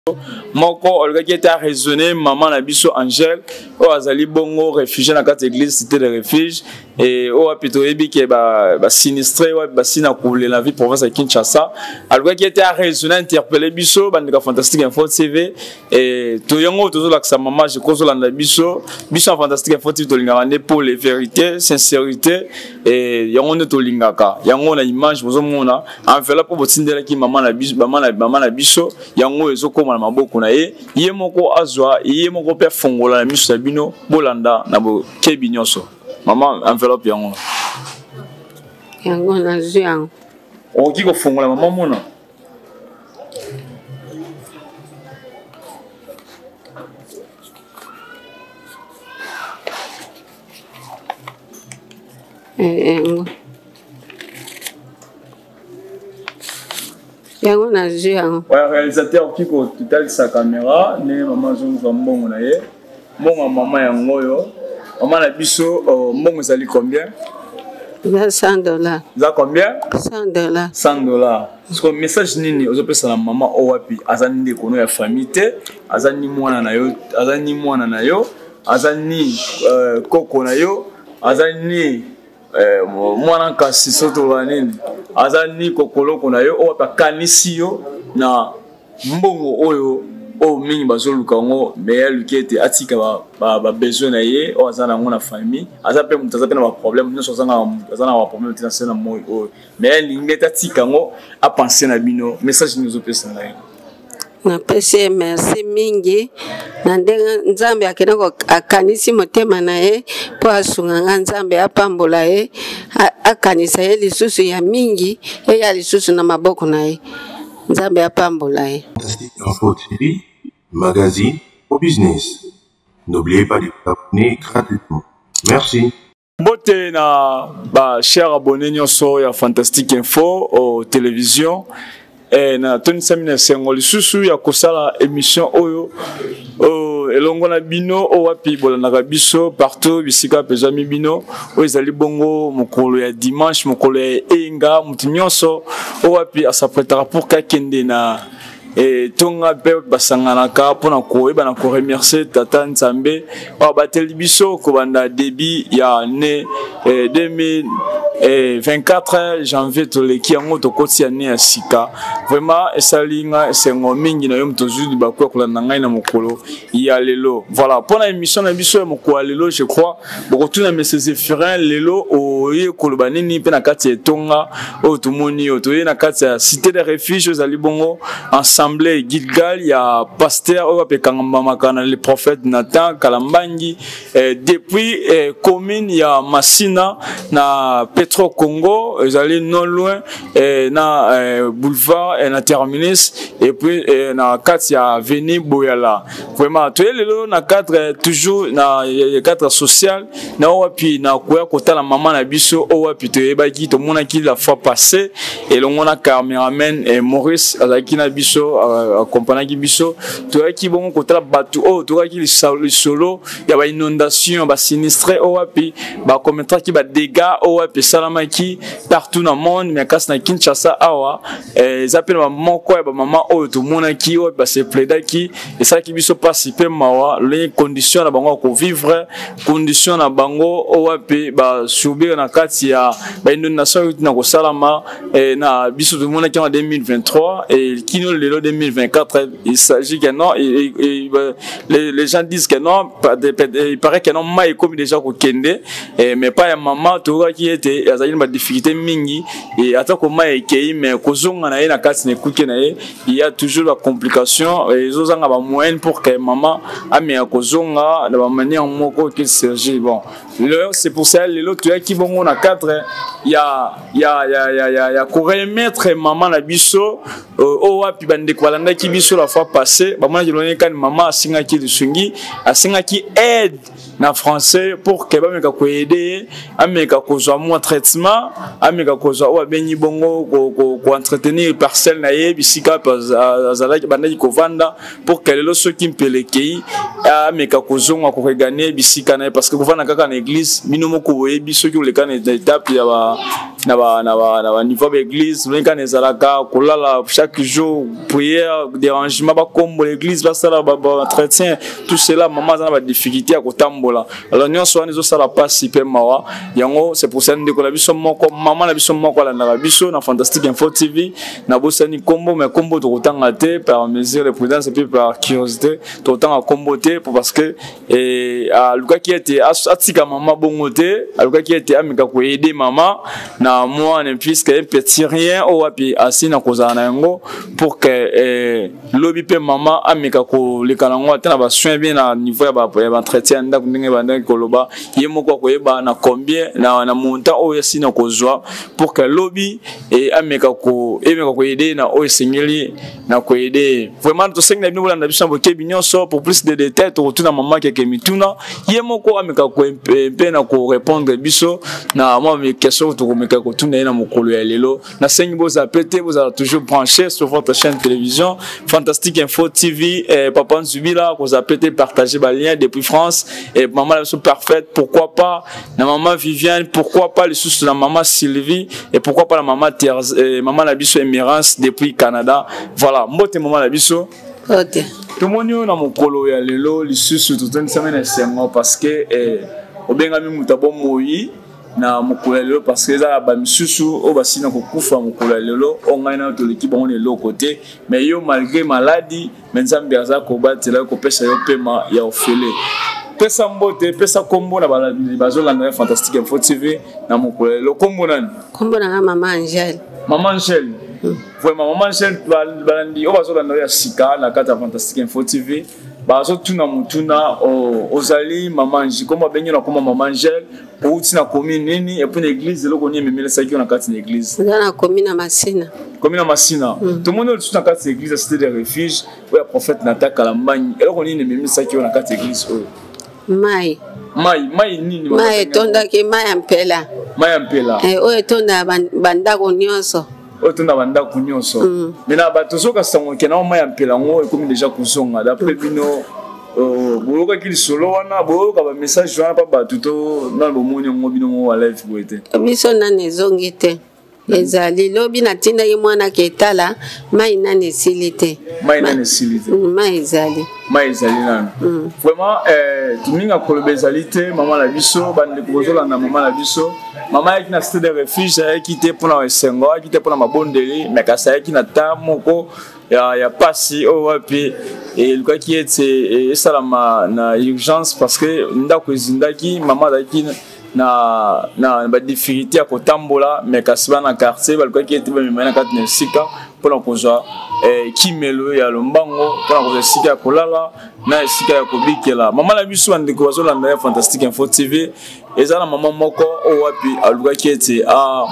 moko olga qui était raisonné maman na biso Angèle o azali bongo réfugié na kati église cité de refuge et o apito ebi ke ba sinistré wa ba sina couler la vie province de Kinshasa olga qui était raisonné interpellé biso bandika fantastique info TV et to yango to la sa maman je konsola na biso fantastique info TV to lingana pour les vérités sincérité et yango ne to lingaka yango na image bozo mona enveloppe pour botindela ki maman na biso yango ezoko na maboko na ye moko azwa ye moko pe fongola na miso bino bolanda na bo kebi nyonso maman enveloppe yango na ziang o ki ko fongola maman mona yango na ziang ouais réalisateur qui ko total sa caméra ne maman zo mbongo na ye mbongo maman yango yo maman na biso mbongo zali combien $100 za combien $100 $100 parce que message nini ozopesa na maman o wapi azani ndeko no ya famille te azani mwana na yo azani koko na yo azani mwana kasi soto banini azani kokoloko na yo o bakanisi yo na mbongo oyo o mingi bazoluka ngo meya lukete atika ba besoin na ye o azana ngo na famille azape mutazape na ba problème nyonso azana ba problème tina sena moyo o meya lingeta tika ngo a penser na bino message nous opesa na ye na pese merci mingi na ndenga nzambe akena ko akanisi motema na ye po asunga nzambe apambola ye akanisa ye lisusu ya mingi ya lisusu na maboko na ye nzambe apambola ye. Fantastique Info TV, magazine au business. N'oubliez pas de vous abonner gratuitement. Merci. Bote na ba cher abonné nyonso ya Fantastique Info au télévision. Et na toni samina sengo lisusu ya kosala émission oyo elongo na bino o wapi bolanda biso partout bisika pezami bino o ezali bongo mokolo ya dimanche mokolo ya enga mutu nyonso o wapi asapretara pour kakende na tonga pe basanganaka pona koyeba na ko remercier tata Nzambe o bateli biso ko banda début ya ne 2024 janvier toleki yango tokoti ya ne ya sika vraiment esalinga sengo mingi na yo mtozuli bakwa kolanda ngai na mokolo ya lelo voilà pona émission na biso ya mokolo ya lelo je crois bokotuna monsieur Zéphirin lelo oye koloba nini pe na kati ya tonga o tumoni o toye na kati ya cité de refuge ozali bongo assemblée Gilgal ya pasteur o apekanga makana le prophète Nathan Kalambangi depuis commune ya Masina na Petro Congo ezali non loin na boulevard na terminus et puis na kati ya avenue Boyala vraiment toye lelo na cadre toujours na cadre social na wapi na koya kotala maman na biso o wapi toyebaki to monaki la fois passée et longona cameraman Maurice azaki na biso accompagnaki biso toyaki bongo kotala batu o toyaki le solo ya ba inondation ba sinistré o wapi ba commettre ki ba dégâts o wapi salamaki partout dans le monde mais kas na Kinshasa awa ezapela ba moko ya ba maman o to monaki o ba se plaidaki et ça ki biso participer mawa les conditions na bango ko vivre conditions na bango o wapi ba subir na kati ya ba inondation na ko salama na biso to monaki en 2023 et kino lelo 2024 il s'agit que non les gens disent que non il paraît que non mai comme déjà ko kende mais pas ya maman to qui était azali ba difficulté mingi et atako mai kei mais ko zonga na na kati ne kuke na il y a toujours la complication et zo zanga ba moyen pour que maman ame ko zonga de ba manière moko que Serge bon c'est pour ça les autres qui vont na cadre il y a ko remettre maman na biso o wapi bande kwalanda ki biso la fois passée ba mona jilone kan maman asinga ki lusungi asinga ki aide na français pour que ba meka ko aider ameka ko zo moi traitement ameka kozwa o abenyi bongo ko entretenir parcelle na ye bisika azalaki bandaki kovanda pour que lelo soki mpelekei ameka kozonga ko regagner bisika na ye parce que kovanda kaka na église bino moko boyebi soki oleka na étape ya na niveau de l'église lenka nezalaka kolala chaque jour prière dérangement ba kombo l'église ba sala ba entretien tout cela maman za na ba difficulté à kotambola alors nyonso wana zo sala passe pe mawa yango c'est pour ça ndeko la biso moko maman la biso moko la na biso na Fantastique Info TV na bosani kombo mais kombo to kotanga te par mesure de prudence et puis par curiosité to tanga kombo te parce que a luka qui était atika maman bongote a luka qui était amika ko aider maman na moi ne puisque un petit rien au wapi asina kozana yango pour que lobi pe maman amika ko le kanango atana ba soin bien na niveau ya ba entretien ndako ndenge banda koloba yemoko ko yeba na combien na montant o yasina kozwa pour que lobi et amika ko aider na o singeli na ko aider vraiment to senga bino na biso boke binyonso pour plus de détails to retourna maman keke mituna yemoko amika ko pe na ko répondre biso na moi mes questions to meka ko tuna na mokolo ya lelo na sengi boza pété vous allez toujours brancher sur votre chaîne de télévision Fantastique Info TV papa Nzubila vous a pété partager ba lien depuis France et maman la parfaite pourquoi pas la maman Viviane pourquoi pas les sous la maman Sylvie et pourquoi pas la maman maman la biso Emirance depuis Canada voilà mbote maman la biso OK tout le monde na mokolo ya lelo les sous tout une semaine c'est parce que obengami mutabo moyi na mokolo parce que ça ba misusu o basina ko kufa mokolo lelo ongaina to l'équipe on est l'autre côté mais yo malgré maladie menzambi aza ko batela ko pesa yo pema ya ofele pesa mbote pesa kombo na bazolanda Fantastique Info TV na mokolo lelo kombo nani kombo na maman Angèle vraiment maman Angèle balandi o bazolanda ya sika na kata Fantastique Info TV bazo tuna mutuna ozali maman Angèle comme benye na koma maman Angèle ou tina commune nini et puis l'église loko ni memela saki na kati na église na commune Masina tout le monde est na kati église cité des refuges où le prophète Nataka la magne et loko ni memela saki na kati église mai nini mai tonda ke mai ampela o etonda bandako nyonso otuna banda kunyonso mena bato soka sango kena mai ampela ngo ekomi déjà kuzonga d'après bino boloka kili solo wana boloka ba message wana pa bato to na bomoni ngo bino mo live boete biso na nezongi te ezali lobi na tinda ye mwana ketala mai na nesilite mai ezali nanu vraiment tuminga kolobe ezali te maman la biso bande kozola na maman la biso maman yaki na cité de refuge yaki te pona esengo yaki te pona mabondeli mais kasa yaki na ta moko ya pasi o wapi et luka ki ete esalama na urgence parce que ndako ezindaki maman daki na ba difficulté à kotambola mais kasi na quartier baluka ki ete ba mimana kati na sika pona kozwa kimelo ya lombango pona kozwa sika ya kolala na sika ya kobikela maman la biso ande ko bazolanda ya Fantastique Info TV ezala maman moko o wapi aluka ki ete a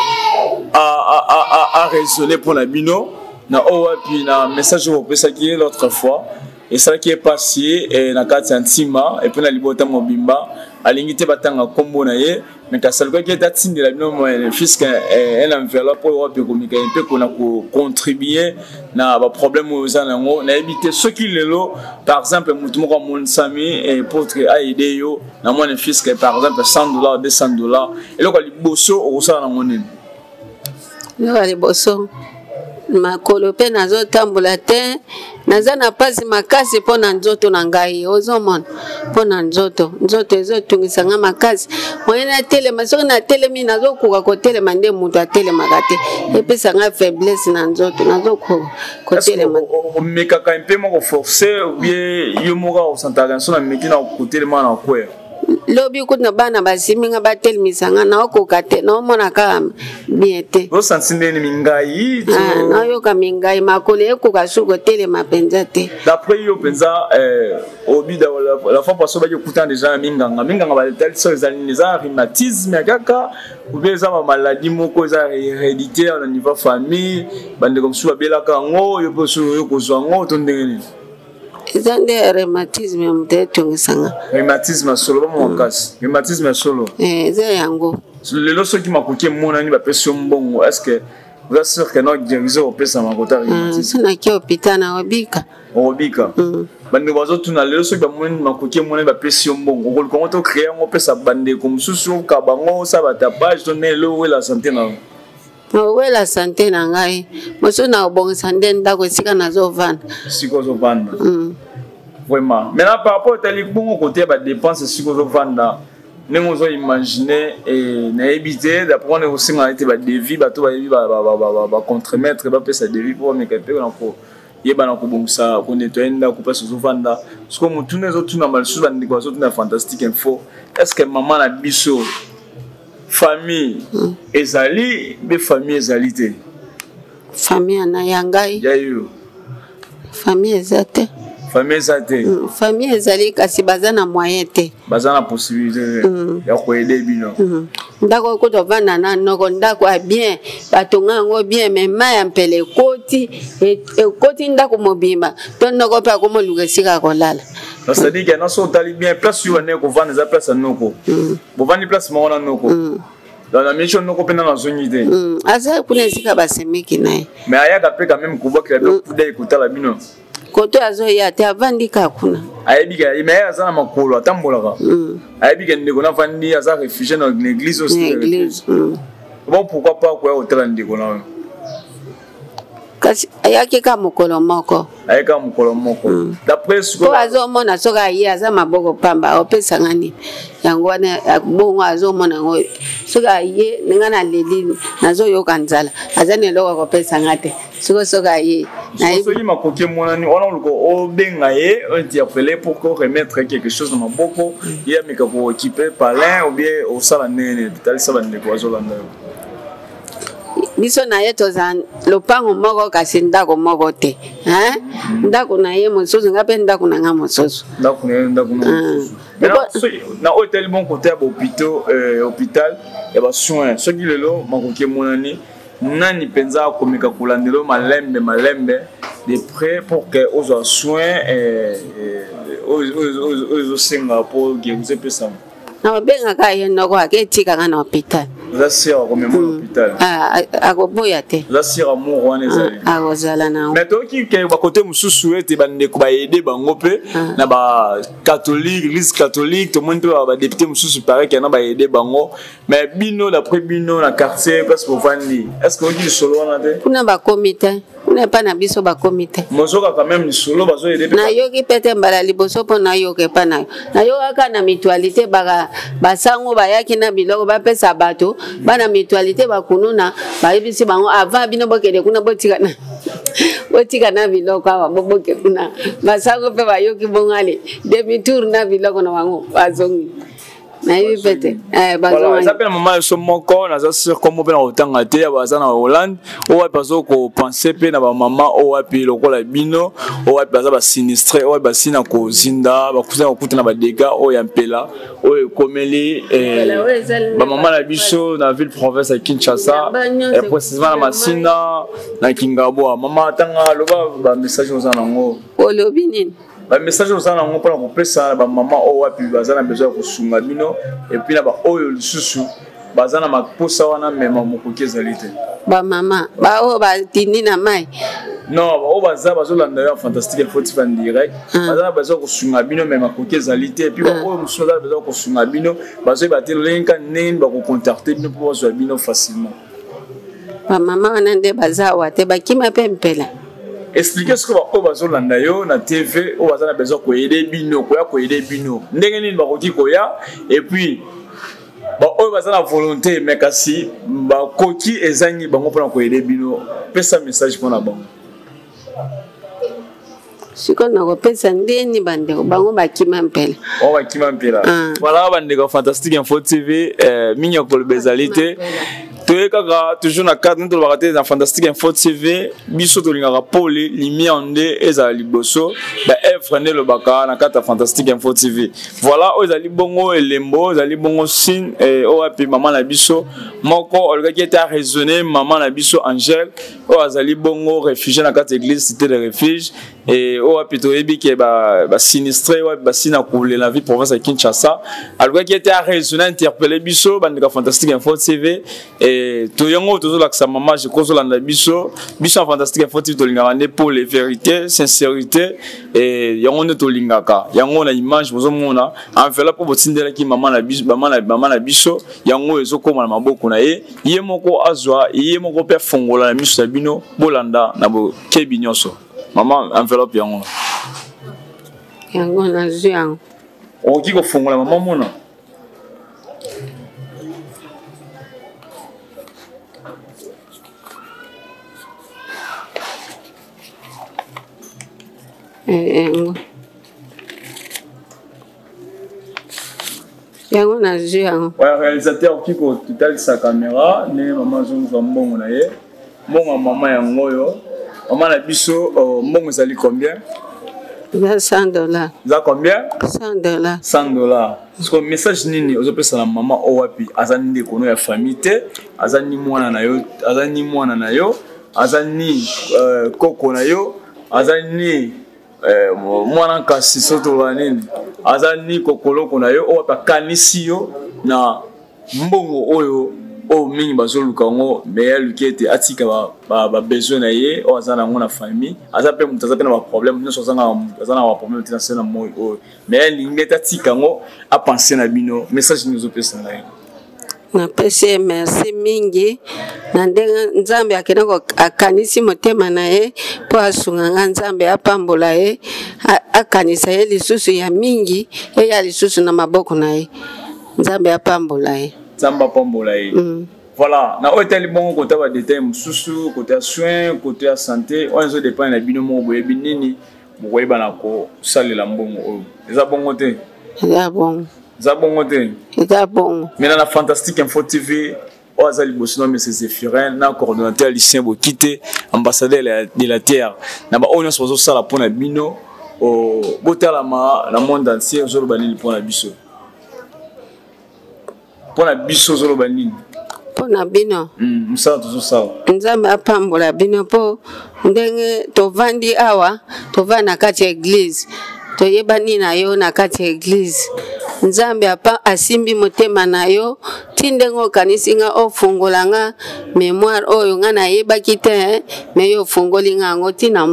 raisonner pour la bino na o wapi na message au pesa qui l'autre fois et ça qui est passé na kati antima et puis na libota mobimba alingite batanga kombo na ye mais kasaluka qui est atindi la bino fils un enveloppe pour wapi komika un peu qu'on contribuer na ba problème aux anango na éviter ce qui lelo par exemple mutu moko mon sami et pour aider yo na mon fils que par exemple $100 $200 et loko liboso o ça na monene lo liboso makolo pe nazotambola te naza na pasi makasi mpo na nzoto na ngai ozomona mpo na nzoto ezotungisanga makasi moye natelema soki natelemi nazokoka kotelema nde moto atelemaka te epesanga faiblesse na nzoto nazokoka kotelema omekaka mpe moko force obie yo moko osantaka nso na meki na kotelema na kwea lobi kuna bana basiminga batelemisanga na okoka te naomona kaka bien te osanti ndeni mingai nayoka mingai makolo ekoka suko telema mpenza te d'après yo mpenza obida la fois passée baki okuta déjà minganga baletaliso ezali eza rhumatisme kaka oubien eza maladie moko eza héréditaire na niveau famille bandeko mosusu babelaka yango yo mpe oyo kozwa yango to ndenge nini Zande rheumatisme mteto sanga. Rheumatisme solo ba mokasi. Rheumatisme solo. Ze yango. Le loso qui m'a coqué mon ani ba pression bongo. Est-ce que vous êtes sûr que notre guérison au pesa makota rheumatisme? Sina ki hôpital na obika. Obika. Bande bazo tuna le loso ba mon makoke mon ani ba pression bongo. Ko ko to créer ngo pesa bande comme susu ka bango sa ba tapage to ne lo la santé na. Oui, la santé na ngai. Moso na bon santé ndako sika na zo vanda. Siko zo vanda. Vraiment. Maintenant par rapport à les bons côté ba dépenses siko zo vanda. Nous avons imaginé et éviter d'apprendre aussi en été ba devis ba to ba contre-maître ba pesa devis pour me capter na ko yeba na ko bongsa ko nettoyer ndako pa so vanda. Parce que mutu nezo tuna mal sous bandi ko so tuna fantastique info. Est-ce que maman na biso famille ezali be famille ezalité famille na yangai yayo famille ezate famille ezali kasi bazana moyen te bazana possibilité ya ko aider bino ndako ko to vanda na noko ndako a bien batonga ngo bien mais maya mpele koti koti ndako mobimba to noko pa ko moluka sika ko lala. C'est-à-dire que nous sommes bien place où on est qu'on vend des places à nous ko. Bo vend des places mo na nous ko. Dans la mission nous ko pena na zone idée. Asa kuna sika basemeki nae. Mais aya ka pe quand même ko boka la pour écouter la bino. Koto azo ya te avandika kuna. Ayebiga mais asa na makolo atambola ka. Ayebiga ndeko na vandi asa réfugié dans l'église aussi. L'église. Bon pourquoi pas ko hôtel ndeko na. Kasi ayaki ka mokolo moko. Ayaka mokolo moko. D'après ce que azo mona soka ye aza maboko pamba opesa ngani. Yango wana bongo azo mona ngo. Soka ye ngana leli nazo yoka nzala. Azane loko ko pesa ngate. Soka ye. Na soki makoke mona ni ona luko o benga ye interpeller pour ko remettre quelque chose dans maboko. Ye meka ko équiper palin ou bien au sala nene. Tali sala ndeko azo landa. Biso na ye toza lopango moko kasi ndako moko te ndako na ye mosusu ngape ndako na nga mosusu ndako na na hôtel bon côté à hôpital ya ba soins soki lelo makoki monani nani penza komeka kulandelo malembe de près pour que aux soins aux Singapour qui vous épesa na benga ka ye noko aketika kana hôpital la sira comme hôpital akoboya te la sira mo wana ezali akozala na mais to ki ke ba côté mususu ete bande ko ba aider bango pe na ba catholique église catholique to monde ba député mususu pareil que na ba aider bango mais bino d'après bino na quartier parce que vandi est-ce que on dit solo wana te kuna ba comité kuna pa na biso ba comité mozoka quand même solo bazo aider na yoki pete mbala liboso po na yoke pa na yoka na mutualité basango bayaki na biloko bapesa bato bana mutualité bakununa bayebisi bango avant bino bokede kuna botika na biloko awa boboke kuna basango pe bayoki bongale demi tour na biloko na bango bazongi na yibi pete bazongi ça pena mama so moko na za sur comme pe na otanga te ya bazana Hollande o wa bazo ko penser pe na ba mama o wa pi lokola bino o wa baza ba sinistre o wa basina ko zinda ba kuza ko kutana ba dégâts o ya mpela o komeli ba mama na biso na ville province à Kinshasa et précisément na Masina na Kingabo mama tanga loba ba message aux anango o lobi nini ba message aux anango pour ko pesa ba mama o wa pi bazana besoin ko sunga bino et puis na ba oyo lisusu bazana makosa wana mema mokoki ezalite ba mama ba o ba tindi na mai non o baza bazolanda yo fantastique il faut te faire direct bazana besoin ko sunga bino mema mokoki ezalite et puis ba oyo mususu bazana besoin ko sunga bino bazo ba te lenka nene ba ko contacter bino pour bazwa bino facilement ba mama wana nde baza wa te bakima pe mpela. Expliquez ce que vous bazolanda yo na TV o bazana besoin ko aider bino ko aider bino ndenge nini ba koki koya et puis ba o bazana volonté mais kasi ba koki ezangi bango pona ko aider bino pesa message pona bango siko na ko pesa ndeni bande bango bakima mpela o bakima mpela voilà bande ko Fantastique Info TV minya ko bezalité toyekaka toujours na cadre nto bakate na Fantastique Info TV biso to lingaka pole lumière nde ezala liboso ba effre ne le baka na kata Fantastique Info TV voilà ozali bongo elembo ozali bongo sin o api maman na biso moko olga qui était raisonné maman na biso Angèle o azali bongo réfugié na kata église cité de refuge et au apito ebi qui ba sinistré ouais ba sina couler la vie province à Kinshasa alors qui était à raisonner interpeller biso bandika Fantastique Info TV et to yango toujours la sa maman je cause la biso Fantastique Info TV to lingana pour les vérités sincérité et yango ne to lingaka yango na image bozo mona enveloppe pour botindela ki maman na biso yango ezokoma na maboko na ye moko azwa ye moko pe fongola na miso bino bolanda na bo kebi nyonso maman enveloppe yango na ziang o ki ko fongola maman mona yango na ziang ouais réalisateur qui ko total sa caméra ne maman zo mbongo na ye mbongo maman yango yo maman na biso mbongo zali combien $100. Za combien? $100. $100. Parce que message nini ozopesa na maman owapi azani ndeko no ya famille te azani mwana na yo azani koko na yo azani mwana kasi soto la nini azani kokoloko na yo owapi kanisi yo na mbongo oyo o mingi bazoluka ngo meya lukete atika ba besoin na ye o azana ngo na famille azape mutaza pe na ba problème nyonso azana ba problème tina sena moyo o meya lingeta tika ngo a penser na bino message nous opesa na ye na pese merci mingi na ndenga nzambe akena ko akanisi motema na ye po asunga nzambe apambola ye akanisa ye lisusu ya mingi ya lisusu na maboko na ye nzambe apambola ye Zamba Pambolai. Voilà, na hôtel bon côté ba détail mususu côté soins côté santé on se dépend na bino mo boye binini boye bana ko salela mbongo eza bongo te eza bon mais na Fantastique Info TV o azali bosino mais c'est Zéphirin na coordonnateur Lucien Bokite ambassadeur de la terre na ba onyo sozo sala pona bino o botala ma na monde entier zo banili pona biso pona biso zolo banini pona bino musala tuzo sawa nzambe apambola bino po ndenge tovandi awa tovana kati ya église toyebani na yo na kati ya église nzambe asimbi motema na yo tindengo okanisinga ofungolanga mémoire oyo nga nayebaki te me yo ofungolinga yango tina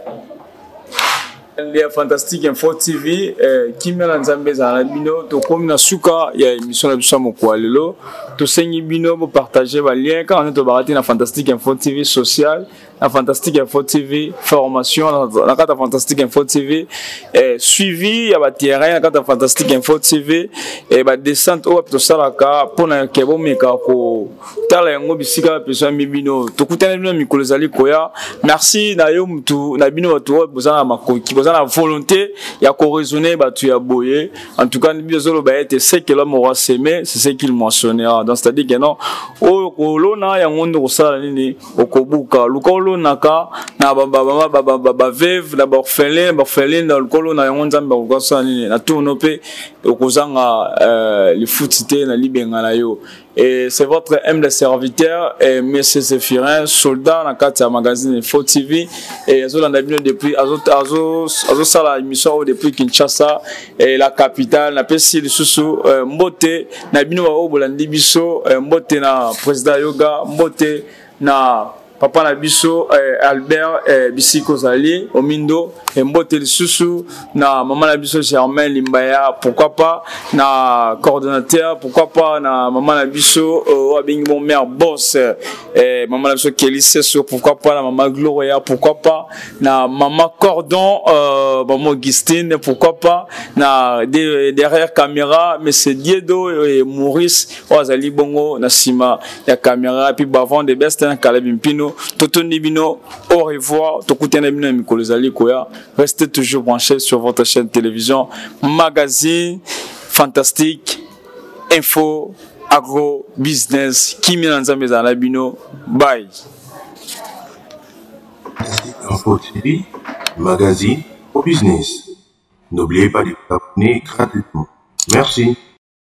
Les Fantastique Info TV kimela nzambe za bino to komi na suka ya émission na biso moko lelo to sengi bino bo partager ba lien quand on to barati na Fantastique Info TV social na Fantastique Info TV formation na kata Fantastique Info TV suivi ya ba terrain na kata Fantastique Info TV ba descente o to salaka pona ke bo meka ko tala yango bisika pesa mibino to kutana bino mikolo zali koya merci na yo mtu na bino to bozana makoki la volonté ya ko raisonner batu ya boye en tout cas bizolo ba été c'est que l'homme aura semé c'est ce qu'il mentionnera donc c'est-à-dire que non o kolona ya ngondo ko sala nini okobuka lukolo naka na ba veuve na ba orphelin na lukolo na yango nzambe ko sala nini na tourno pe okozanga le footité na libenga na yo. Et c'est votre humble serviteur, Monsieur Zéphirin, soldat dans le cadre magazine Info TV. Et depuis Sala émission depuis Kinshasa, et la capitale, na pesi le susu, Mbote, na bino wa obolandi biso, Mbote na président yoga, Mbote na papa na biso Albert Bisiko Zali Omindo Mbote lisusu na maman na biso Germain Limbaya pourquoi pas na coordonnateur pourquoi pas na maman na biso Wabingi mon mère boss maman na biso Kelly Sesso pourquoi pas na maman Gloria pourquoi pas na maman Cordon maman Augustine pourquoi pas na derrière caméra monsieur Diedo et Maurice Wazali Bongo na sima ya caméra puis bavant de best na Kalabimpino Totoni Bino, au revoir. Tokutene Bino Mikolo Zali Koya. Restez toujours branchés sur votre chaîne télévision, magazine, fantastique, info, agro, business. Kimi Nanzambe Zala Bino. Bye. Info TV, magazine au business. N'oubliez pas de vous abonner gratuitement. Merci.